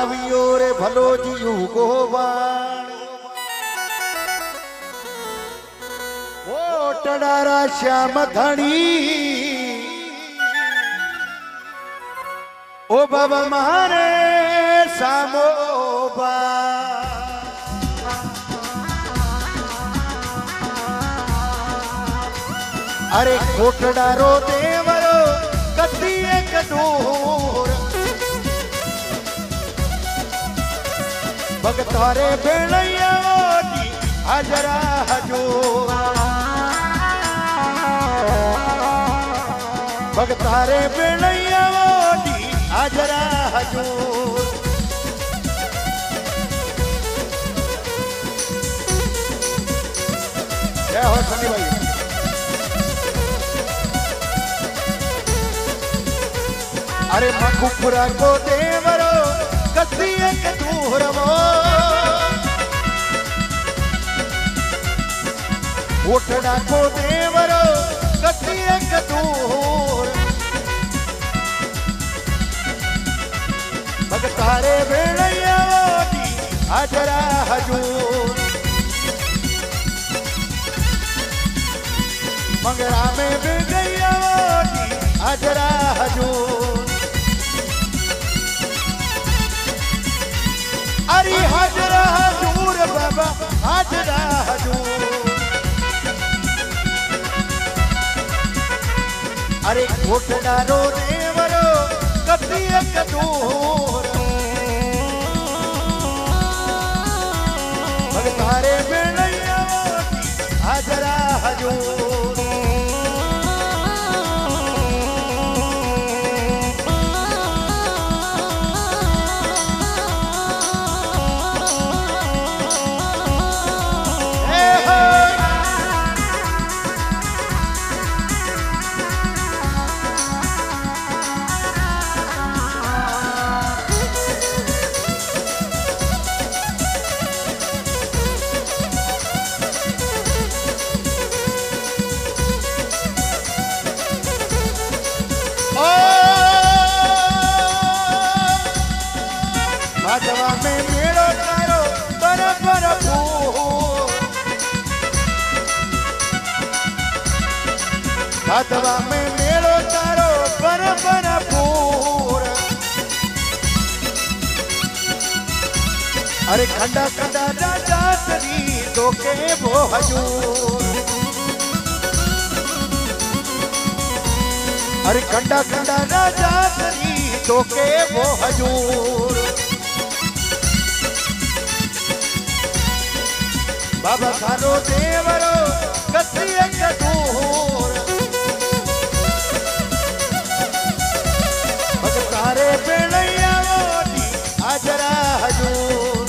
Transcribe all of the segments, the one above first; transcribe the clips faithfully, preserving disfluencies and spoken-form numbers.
आवियो रे भलो जियू गोवाण ओ टडारा श्याम धनी ओ बाबा मारे सामोबा अरे कोटडारो देवरो कदी एक दूर भगतारे बेलैया हजरा हजूर भगतारे बेलैया हजरा हजूर जय हो सनी भाई। अरे मखुपुरा को देवरो कदी एक दूरवो कोटड़ा को देवरो कदी एक दूर भगतारे बेलैया हजरा हजूर मंगरा में भी गैया हजरा हजूर अरे हजरा हजूर बाबा हजरा हजूर अरे कोटडारो देवरो कदी एक दूर भगतारे बेलैया हजरा हजूर भाजवा में मेड़ो तारो बर बर फूल भाजवा में मेड़ो तारो बर बर फूल अरे खंडा खंडा राजा तरी तो के वो हजूर अरे खंडा खंडा राजा तरी तो के वो हजूर बाबा थारो देवरो कदी एक दूर भगतारे बेलैया हजरा हजूर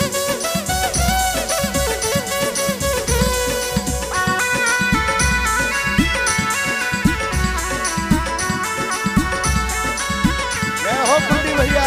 जय हो कुंडी भैया।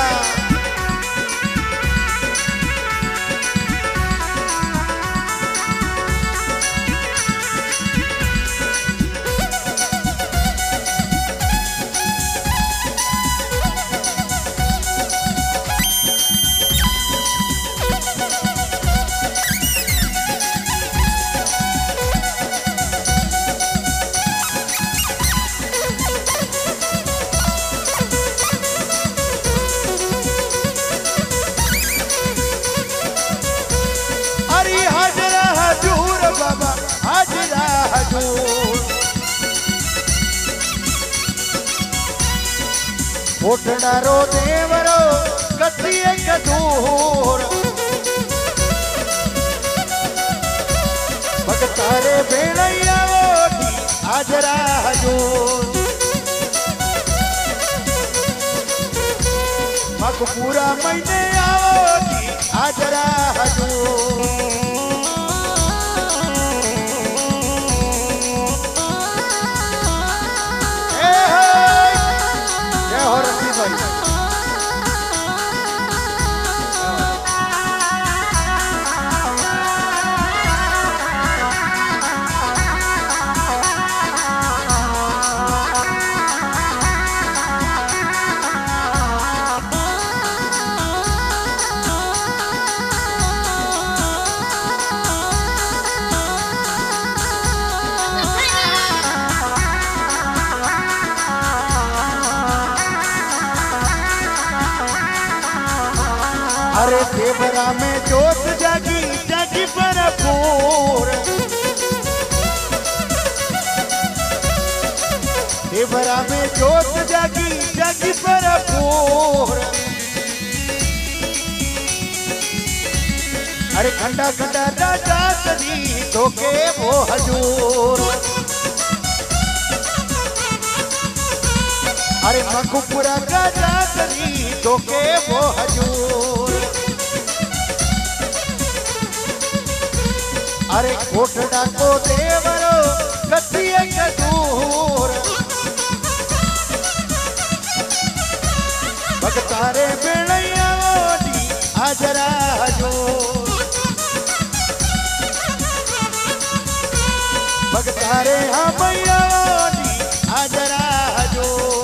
कोटडारो देवरो कदी एक दूर भगतारे बेलैया हजरा हजूर मखपुरा महीने आओ हजरा हजूर देवरा में जोत जागी जागी भरपूर, देवरा में जोत जागी जागी भरपूर। अरे खंडा खंडा राजा तरी तो के वो हजूर, अरे मखुपुरा राजा तरी तो के वो हजूर। अरे कोटड़ा को देवरो कतिये कदूर, भगतारे बेड़ैया ओडी आजरा हजूर, भगतारे हमैया ओडी आजरा हजूर।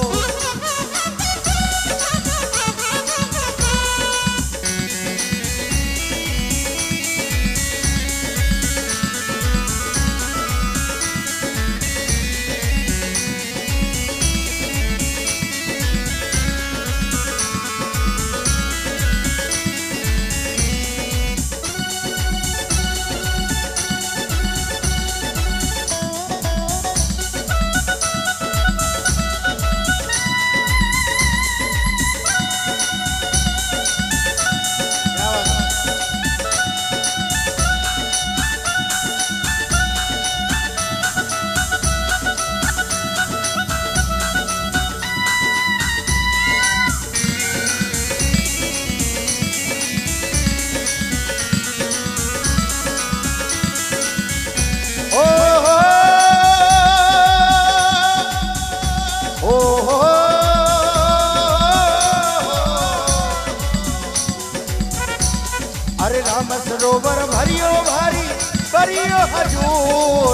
अरे राम सरोवर भरियो भारी भरियो हजूर,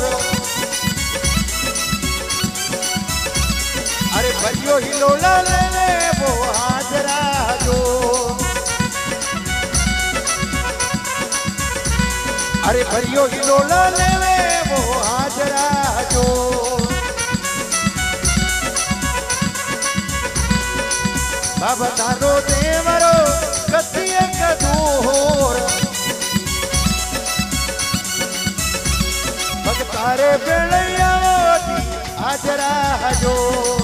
अरे भरियो हिलोला ले वो हाजरा हजूर, अरे भरियो हिलोला ले वो हाजरा हजूर। बाबा तारो देवरो कतिये कदूर, भगतारे बेड़ैया ओडी आजरा हजूर।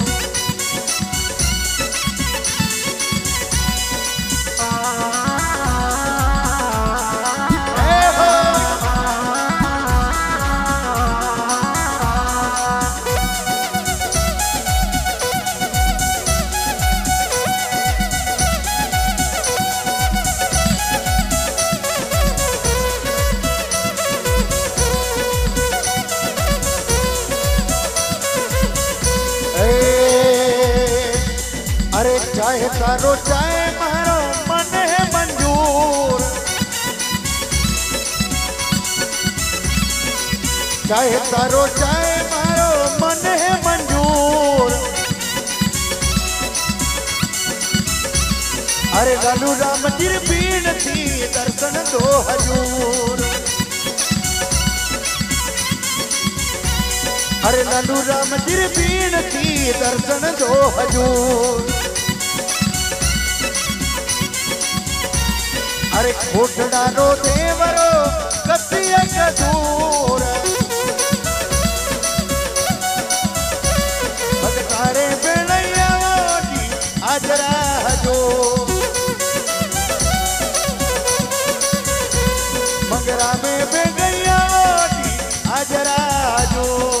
अरे चाहे तारो चाहे मारो मन है मंजूर, चाहे तारो चाहे मारो मन है मंजूर। अरे लालू राम जिर बीन थी दर्शन दो हजूर, अरे लालू राम जिर बीन थी दर्शन दो हजूर। अरे कोटड़ा रो देवरो कतिये कदूर, भगतारे बेड़ैया ओडी आजरा हजूर, मंगरा में बेगैया ओडी आजरा हजूर।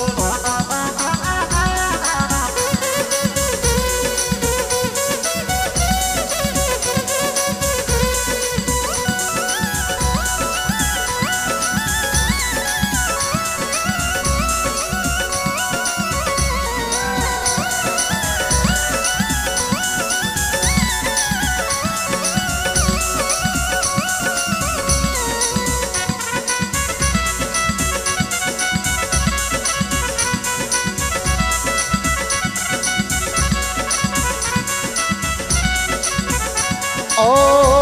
ओ